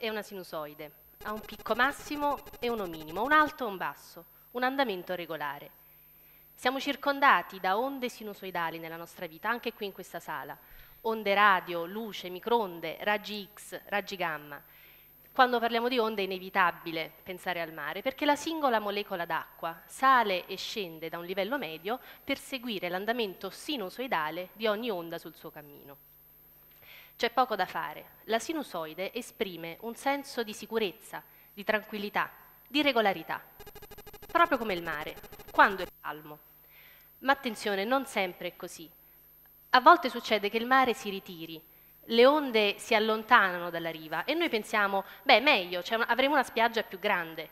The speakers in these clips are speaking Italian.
è una sinusoide, ha un picco massimo e uno minimo, un alto e un basso, un andamento regolare. Siamo circondati da onde sinusoidali nella nostra vita, anche qui in questa sala. Onde radio, luce, microonde, raggi X, raggi gamma. Quando parliamo di onde è inevitabile pensare al mare, perché la singola molecola d'acqua sale e scende da un livello medio per seguire l'andamento sinusoidale di ogni onda sul suo cammino. C'è poco da fare. La sinusoide esprime un senso di sicurezza, di tranquillità, di regolarità, proprio come il mare, quando è calmo. Ma attenzione, non sempre è così. A volte succede che il mare si ritiri, le onde si allontanano dalla riva e noi pensiamo, beh, meglio, avremo una spiaggia più grande.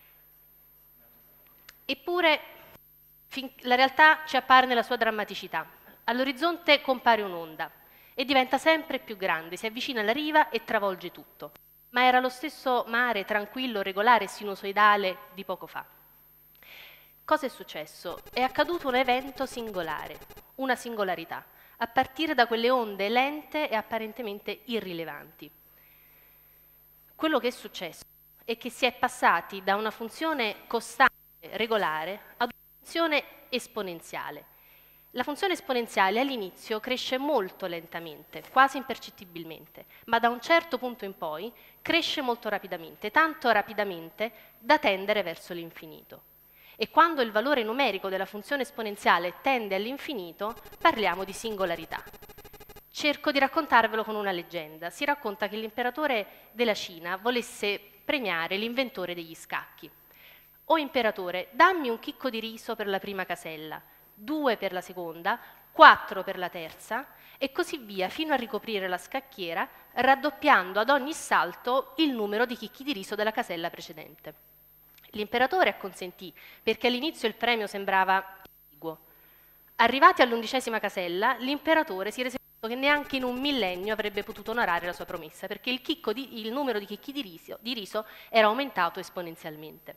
Eppure la realtà ci appare nella sua drammaticità. All'orizzonte compare un'onda e diventa sempre più grande, si avvicina alla riva e travolge tutto. Ma era lo stesso mare tranquillo, regolare e sinusoidale di poco fa. Cosa è successo? È accaduto un evento singolare, una singolarità, a partire da quelle onde lente e apparentemente irrilevanti. Quello che è successo è che si è passati da una funzione costante, regolare, ad una funzione esponenziale. La funzione esponenziale all'inizio cresce molto lentamente, quasi impercettibilmente, ma da un certo punto in poi cresce molto rapidamente, tanto rapidamente da tendere verso l'infinito. E quando il valore numerico della funzione esponenziale tende all'infinito, parliamo di singolarità. Cerco di raccontarvelo con una leggenda. Si racconta che l'imperatore della Cina volesse premiare l'inventore degli scacchi. O imperatore, dammi un chicco di riso per la prima casella, 2 per la seconda, 4 per la terza e così via fino a ricoprire la scacchiera, raddoppiando ad ogni salto il numero di chicchi di riso della casella precedente. L'imperatore acconsentì perché all'inizio il premio sembrava esiguo. Arrivati all'11ª casella, l'imperatore si rese conto che neanche in un millennio avrebbe potuto onorare la sua promessa perché il numero di chicchi di riso era aumentato esponenzialmente.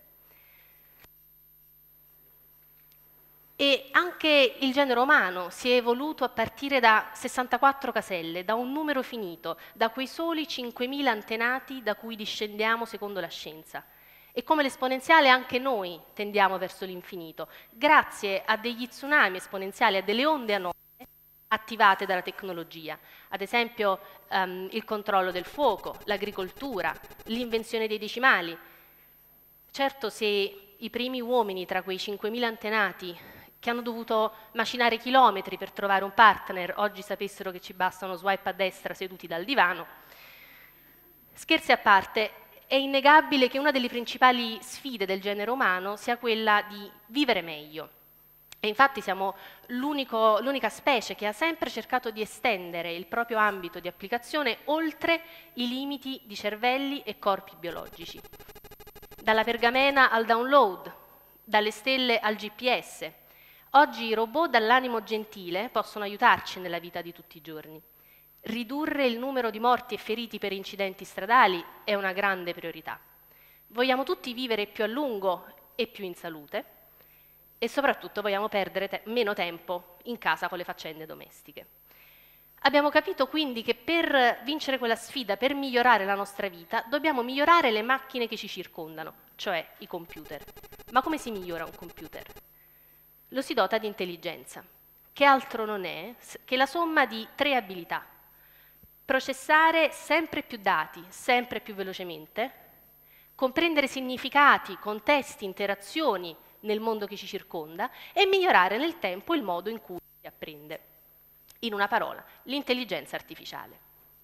E anche il genere umano si è evoluto a partire da 64 caselle, da un numero finito, da quei soli 5.000 antenati da cui discendiamo secondo la scienza. E come l'esponenziale anche noi tendiamo verso l'infinito, grazie a degli tsunami esponenziali, a delle onde anomale attivate dalla tecnologia. Ad esempio il controllo del fuoco, l'agricoltura, l'invenzione dei decimali. Certo, se i primi uomini tra quei 5.000 antenati che hanno dovuto macinare chilometri per trovare un partner, oggi sapessero che ci basta uno swipe a destra seduti dal divano. Scherzi a parte, è innegabile che una delle principali sfide del genere umano sia quella di vivere meglio. E infatti siamo l'unica specie che ha sempre cercato di estendere il proprio ambito di applicazione oltre i limiti di cervelli e corpi biologici. Dalla pergamena al download, dalle stelle al GPS. Oggi i robot dall'animo gentile possono aiutarci nella vita di tutti i giorni. Ridurre il numero di morti e feriti per incidenti stradali è una grande priorità. Vogliamo tutti vivere più a lungo e più in salute e soprattutto vogliamo perdere meno tempo in casa con le faccende domestiche. Abbiamo capito quindi che per vincere quella sfida, per migliorare la nostra vita, dobbiamo migliorare le macchine che ci circondano, cioè i computer. Ma come si migliora un computer? Lo si dota di intelligenza, che altro non è che la somma di 3 abilità. Processare sempre più dati, sempre più velocemente, comprendere significati, contesti, interazioni nel mondo che ci circonda e migliorare nel tempo il modo in cui si apprende. In una parola, l'intelligenza artificiale.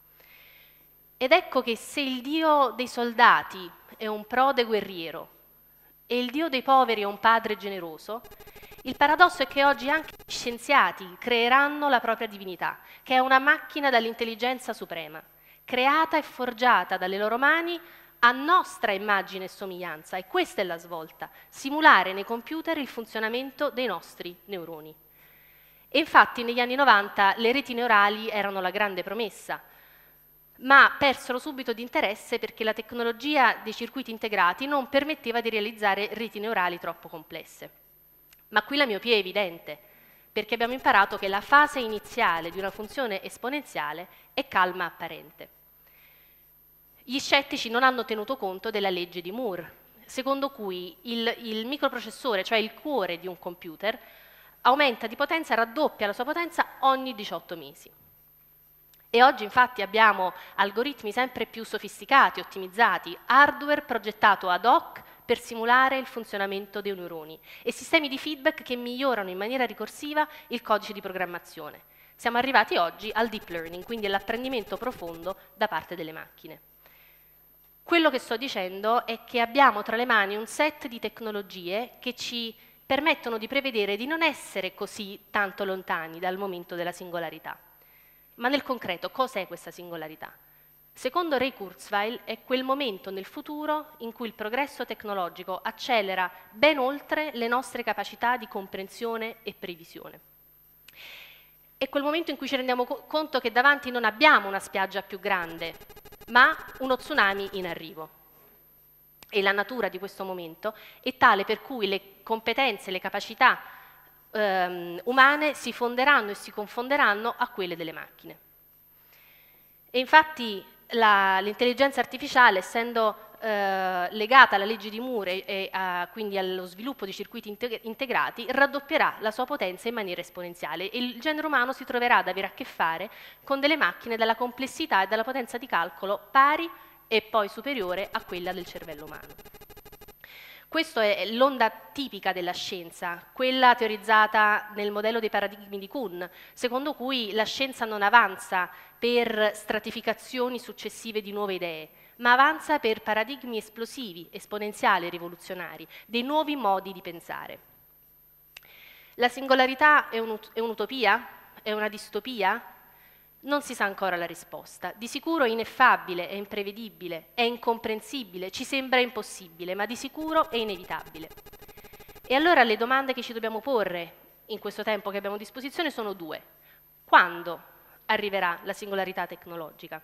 Ed ecco che se il Dio dei soldati è un prode guerriero e il Dio dei poveri è un padre generoso, il paradosso è che oggi anche gli scienziati creeranno la propria divinità, che è una macchina dall'intelligenza suprema, creata e forgiata dalle loro mani a nostra immagine e somiglianza. E questa è la svolta, simulare nei computer il funzionamento dei nostri neuroni. E infatti negli anni 90 le reti neurali erano la grande promessa, ma persero subito di interesse perché la tecnologia dei circuiti integrati non permetteva di realizzare reti neurali troppo complesse. Ma qui la miopia è evidente, perché abbiamo imparato che la fase iniziale di una funzione esponenziale è calma apparente. Gli scettici non hanno tenuto conto della legge di Moore, secondo cui il microprocessore, cioè il cuore di un computer, aumenta di potenza, raddoppia la sua potenza ogni 18 mesi. E oggi infatti abbiamo algoritmi sempre più sofisticati, ottimizzati, hardware progettato ad hoc per simulare il funzionamento dei neuroni e sistemi di feedback che migliorano in maniera ricorsiva il codice di programmazione. Siamo arrivati oggi al deep learning, quindi all'apprendimento profondo da parte delle macchine. Quello che sto dicendo è che abbiamo tra le mani un set di tecnologie che ci permettono di prevedere di non essere così tanto lontani dal momento della singolarità. Ma nel concreto, cos'è questa singolarità? Secondo Ray Kurzweil è quel momento nel futuro in cui il progresso tecnologico accelera ben oltre le nostre capacità di comprensione e previsione. È quel momento in cui ci rendiamo conto che davanti non abbiamo una spiaggia più grande, ma uno tsunami in arrivo. E la natura di questo momento è tale per cui le competenze, le capacità umane si fonderanno e si confonderanno a quelle delle macchine. E infatti l'intelligenza artificiale, essendo legata alla legge di Moore e quindi allo sviluppo di circuiti integrati, raddoppierà la sua potenza in maniera esponenziale e il genere umano si troverà ad avere a che fare con delle macchine dalla complessità e dalla potenza di calcolo pari e poi superiore a quella del cervello umano. Questa è l'onda tipica della scienza, quella teorizzata nel modello dei paradigmi di Kuhn, secondo cui la scienza non avanza per stratificazioni successive di nuove idee, ma avanza per paradigmi esplosivi, esponenziali e rivoluzionari, dei nuovi modi di pensare. La singolarità è un'utopia? È una distopia? Non si sa ancora la risposta. Di sicuro è ineffabile, è imprevedibile, è incomprensibile, ci sembra impossibile, ma di sicuro è inevitabile. E allora le domande che ci dobbiamo porre in questo tempo che abbiamo a disposizione sono due. Quando arriverà la singolarità tecnologica?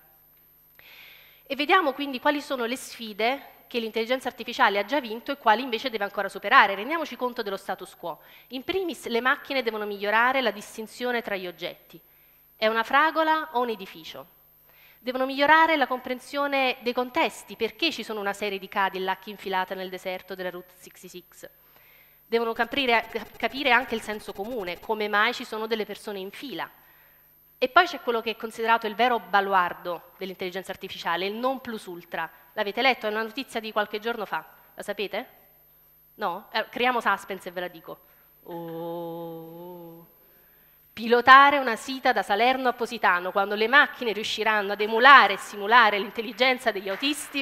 E vediamo quindi quali sono le sfide che l'intelligenza artificiale ha già vinto e quali invece deve ancora superare. Rendiamoci conto dello status quo. In primis, le macchine devono migliorare la distinzione tra gli oggetti. È una fragola o un edificio? Devono migliorare la comprensione dei contesti, perché ci sono una serie di Cadillac infilate nel deserto della Route 66. Devono capire anche il senso comune, come mai ci sono delle persone in fila. E poi c'è quello che è considerato il vero baluardo dell'intelligenza artificiale, il non plus ultra. L'avete letto? È una notizia di qualche giorno fa. La sapete? No? Creiamo suspense e ve la dico. Pilotare una sita da Salerno a Positano, quando le macchine riusciranno ad emulare e simulare l'intelligenza degli autisti,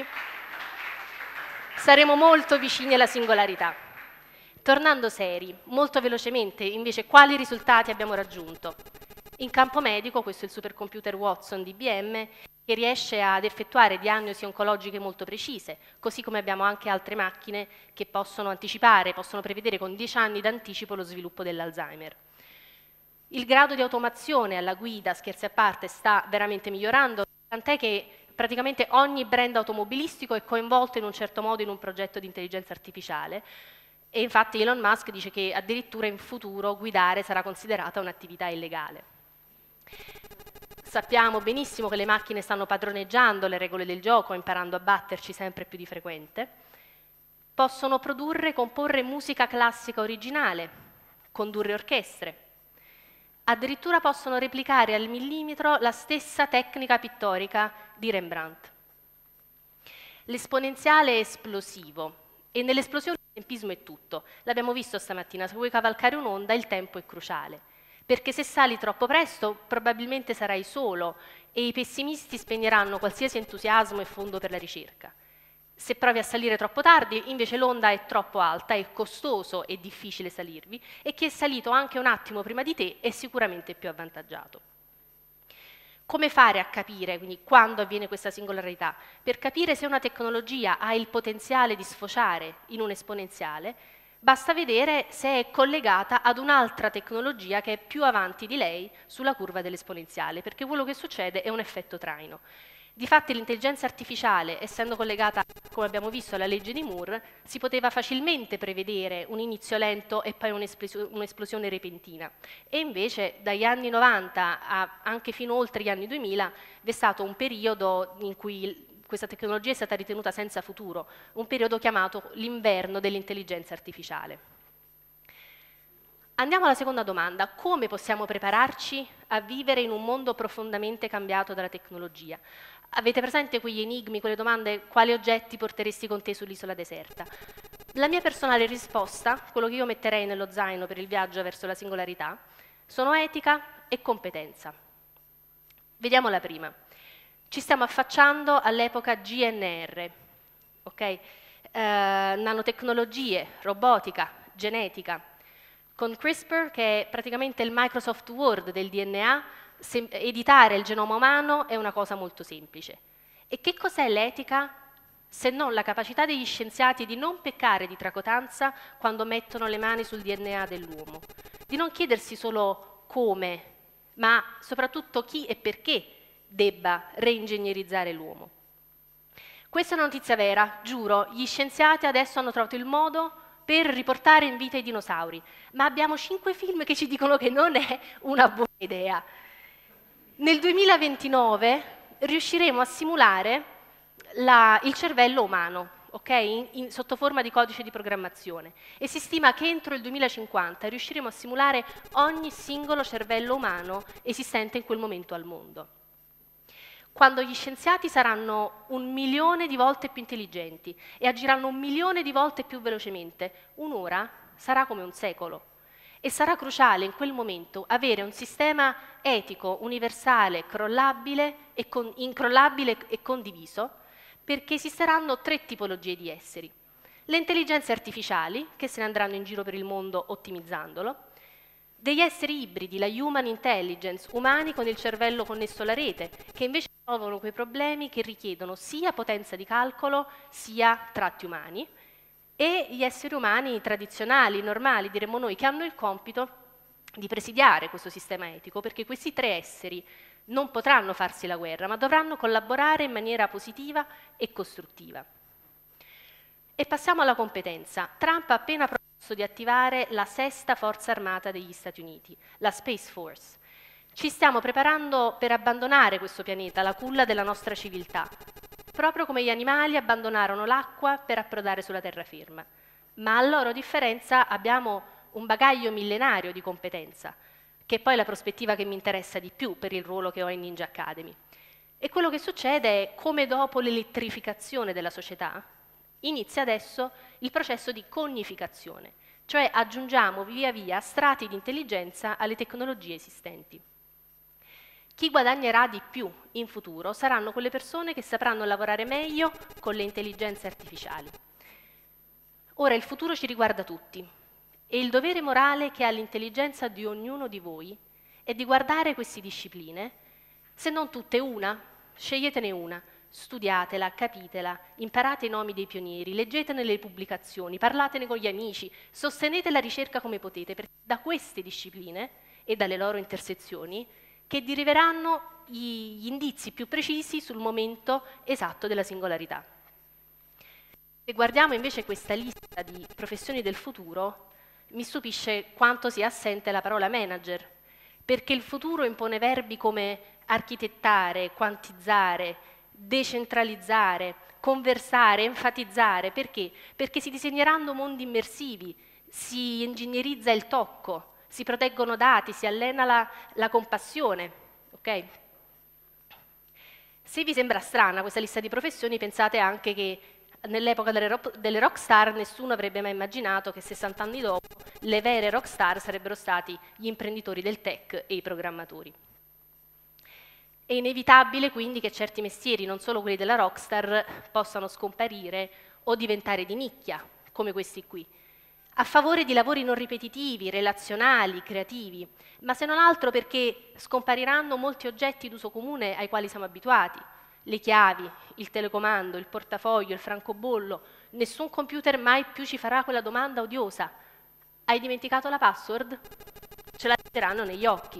saremo molto vicini alla singolarità. Tornando seri, molto velocemente, invece, quali risultati abbiamo raggiunto? In campo medico, questo è il supercomputer Watson di IBM, che riesce ad effettuare diagnosi oncologiche molto precise, così come abbiamo anche altre macchine che possono anticipare, possono prevedere con 10 anni d'anticipo lo sviluppo dell'Alzheimer. Il grado di automazione alla guida, scherzi a parte, sta veramente migliorando, tant'è che praticamente ogni brand automobilistico è coinvolto in un certo modo in un progetto di intelligenza artificiale e infatti Elon Musk dice che addirittura in futuro guidare sarà considerata un'attività illegale. Sappiamo benissimo che le macchine stanno padroneggiando le regole del gioco, imparando a batterci sempre più di frequente. Possono produrre e comporre musica classica originale, condurre orchestre. Addirittura possono replicare al millimetro la stessa tecnica pittorica di Rembrandt. L'esponenziale è esplosivo e nell'esplosione il tempismo è tutto. L'abbiamo visto stamattina, se vuoi cavalcare un'onda il tempo è cruciale, perché se sali troppo presto probabilmente sarai solo e i pessimisti spegneranno qualsiasi entusiasmo e fondo per la ricerca. Se provi a salire troppo tardi, invece l'onda è troppo alta, è costoso e difficile salirvi, e chi è salito anche un attimo prima di te è sicuramente più avvantaggiato. Come fare a capire, quindi, quando avviene questa singolarità? Per capire se una tecnologia ha il potenziale di sfociare in un esponenziale, basta vedere se è collegata ad un'altra tecnologia che è più avanti di lei sulla curva dell'esponenziale, perché quello che succede è un effetto traino. Difatti l'intelligenza artificiale, essendo collegata, come abbiamo visto, alla legge di Moore, si poteva facilmente prevedere un inizio lento e poi un'esplosione repentina. E invece dagli anni 90 anche fino oltre gli anni 2000 vi è stato un periodo in cui questa tecnologia è stata ritenuta senza futuro, un periodo chiamato l'inverno dell'intelligenza artificiale. Andiamo alla seconda domanda: come possiamo prepararci a vivere in un mondo profondamente cambiato dalla tecnologia? Avete presente quegli enigmi, quelle domande: quali oggetti porteresti con te sull'isola deserta? La mia personale risposta, quello che io metterei nello zaino per il viaggio verso la singolarità, sono etica e competenza. Vediamo la prima. Ci stiamo affacciando all'epoca GNR, ok? Nanotecnologie, robotica, genetica. Con CRISPR, che è praticamente il Microsoft Word del DNA, editare il genoma umano è una cosa molto semplice. E che cos'è l'etica se non la capacità degli scienziati di non peccare di tracotanza quando mettono le mani sul DNA dell'uomo? Di non chiedersi solo come, ma soprattutto chi e perché debba reingegnerizzare l'uomo. Questa è una notizia vera, giuro, gli scienziati adesso hanno trovato il modo per riportare in vita i dinosauri, ma abbiamo 5 film che ci dicono che non è una buona idea. Nel 2029 riusciremo a simulare il cervello umano, okay? Sotto forma di codice di programmazione, e si stima che entro il 2050 riusciremo a simulare ogni singolo cervello umano esistente in quel momento al mondo. Quando gli scienziati saranno 1 milione di volte più intelligenti e agiranno 1 milione di volte più velocemente, un'ora sarà come un secolo. E sarà cruciale in quel momento avere un sistema etico, universale, incrollabile e condiviso, perché esisteranno 3 tipologie di esseri. Le intelligenze artificiali, che se ne andranno in giro per il mondo ottimizzandolo, degli esseri ibridi, la human intelligence, umani con il cervello connesso alla rete, che invece risolvono quei problemi che richiedono sia potenza di calcolo, sia tratti umani, e gli esseri umani tradizionali, normali, diremmo noi, che hanno il compito di presidiare questo sistema etico, perché questi 3 esseri non potranno farsi la guerra, ma dovranno collaborare in maniera positiva e costruttiva. E passiamo alla competenza. Trump ha appena proposto di attivare la 6ª forza armata degli Stati Uniti, la Space Force. Ci stiamo preparando per abbandonare questo pianeta, la culla della nostra civiltà, proprio come gli animali abbandonarono l'acqua per approdare sulla terraferma. Ma a loro differenza abbiamo un bagaglio millenario di competenza, che è poi la prospettiva che mi interessa di più per il ruolo che ho in Ninja Academy. E quello che succede è, come dopo l'elettrificazione della società, inizia adesso il processo di cognificazione, cioè aggiungiamo via via strati di intelligenza alle tecnologie esistenti. Chi guadagnerà di più in futuro saranno quelle persone che sapranno lavorare meglio con le intelligenze artificiali. Ora il futuro ci riguarda tutti e il dovere morale che ha l'intelligenza di ognuno di voi è di guardare queste discipline, se non tutte una, sceglietene una, studiatela, capitela, imparate i nomi dei pionieri, leggetene le pubblicazioni, parlatene con gli amici, sostenete la ricerca come potete, perché da queste discipline e dalle loro intersezioni che deriveranno gli indizi più precisi sul momento esatto della singolarità. Se guardiamo invece questa lista di professioni del futuro, mi stupisce quanto sia assente la parola manager, perché il futuro impone verbi come architettare, quantizzare, decentralizzare, conversare, enfatizzare. Perché? Perché si disegneranno mondi immersivi, si ingegnerizza il tocco, si proteggono dati, si allena la compassione. Okay? Se vi sembra strana questa lista di professioni, pensate anche che nell'epoca delle rockstar nessuno avrebbe mai immaginato che 60 anni dopo le vere rockstar sarebbero stati gli imprenditori del tech e i programmatori. È inevitabile quindi che certi mestieri, non solo quelli della rockstar, possano scomparire o diventare di nicchia, come questi qui, a favore di lavori non ripetitivi, relazionali, creativi, ma se non altro perché scompariranno molti oggetti d'uso comune ai quali siamo abituati. Le chiavi, il telecomando, il portafoglio, il francobollo, nessun computer mai più ci farà quella domanda odiosa: hai dimenticato la password? Ce la metteranno negli occhi.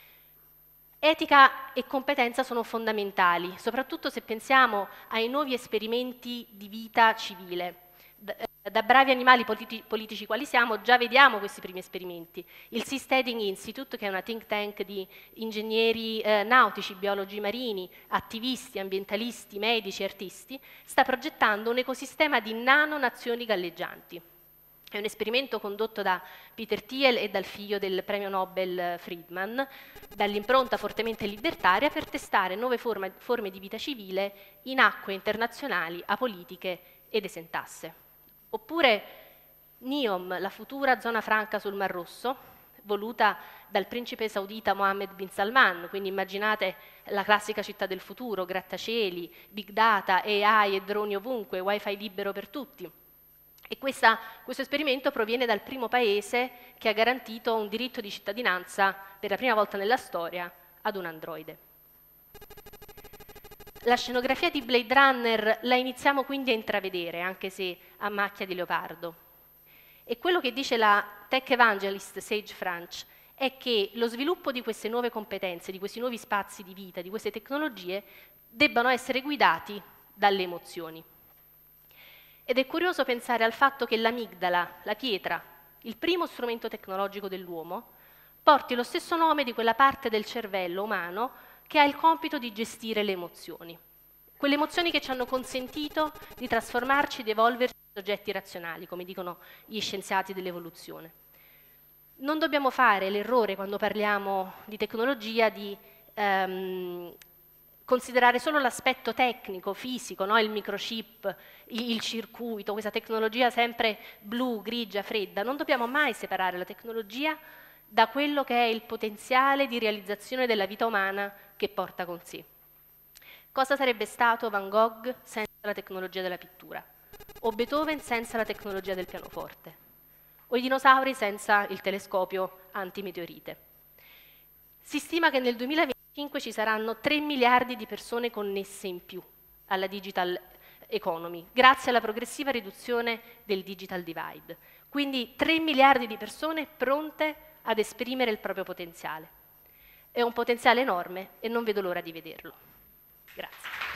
Etica e competenza sono fondamentali, soprattutto se pensiamo ai nuovi esperimenti di vita civile, Da bravi animali politici quali siamo, già vediamo questi primi esperimenti. Il Seasteading Institute, che è una think tank di ingegneri nautici, biologi marini, attivisti, ambientalisti, medici, artisti, sta progettando un ecosistema di nano-nazioni galleggianti. È un esperimento condotto da Peter Thiel e dal figlio del premio Nobel Friedman, dall'impronta fortemente libertaria, per testare nuove forme di vita civile in acque internazionali apolitiche ed esentasse. Oppure NEOM, la futura zona franca sul Mar Rosso, voluta dal principe saudita Mohammed bin Salman, quindi immaginate la classica città del futuro, grattacieli, big data, AI e droni ovunque, wifi libero per tutti. E questo esperimento proviene dal primo paese che ha garantito un diritto di cittadinanza per la prima volta nella storia ad un androide. La scenografia di Blade Runner la iniziamo quindi a intravedere, anche se a macchia di leopardo. E quello che dice la tech evangelist Sage Franch è che lo sviluppo di queste nuove competenze, di questi nuovi spazi di vita, di queste tecnologie, debbano essere guidati dalle emozioni. Ed è curioso pensare al fatto che l'amigdala, la pietra, il primo strumento tecnologico dell'uomo, porti lo stesso nome di quella parte del cervello umano che ha il compito di gestire le emozioni. Quelle emozioni che ci hanno consentito di trasformarci, di evolverci in soggetti razionali, come dicono gli scienziati dell'evoluzione. Non dobbiamo fare l'errore, quando parliamo di tecnologia, di considerare solo l'aspetto tecnico, fisico, no? Il microchip, il circuito, questa tecnologia sempre blu, grigia, fredda. Non dobbiamo mai separare la tecnologia da quello che è il potenziale di realizzazione della vita umana che porta con sé. Cosa sarebbe stato Van Gogh senza la tecnologia della pittura? O Beethoven senza la tecnologia del pianoforte? O i dinosauri senza il telescopio antimeteorite? Si stima che nel 2025 ci saranno 3 miliardi di persone connesse in più alla digital economy, grazie alla progressiva riduzione del digital divide. Quindi 3 miliardi di persone pronte ad esprimere il proprio potenziale. È un potenziale enorme e non vedo l'ora di vederlo. Grazie.